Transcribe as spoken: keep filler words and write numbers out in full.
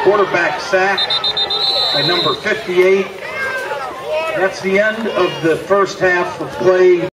quarterback sack by number fifty-eight. That's the end of the first half of play.